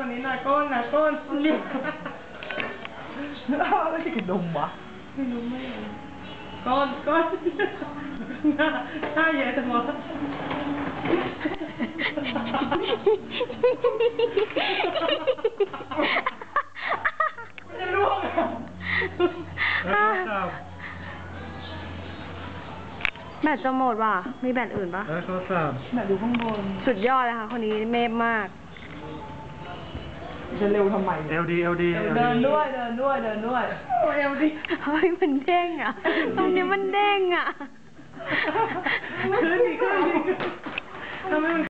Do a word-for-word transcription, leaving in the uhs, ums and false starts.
วันนี้นาก้นนาก้นนี่เอาอะไรกันดมวะไม่รู้ไม่รู้ก้อนก้อนหน้าหน้าเยอะจังวะจะล่วงแบตจะหมดว่ะมีแบตอื่นปะแล้วเขาสามแบตดูข้างบนสุดยอดเลยค่ะคนนี้เมฟมากจะเร็วทำไมเอลดีเอลดีเดินด้วยเดินด้วยเดินด้วยโอ้เอลดีเฮ้ยมันเด้งอ่ะตรงนี้มันเด้งอ่ะขึ้นดิขึ้นดิทำไมมัน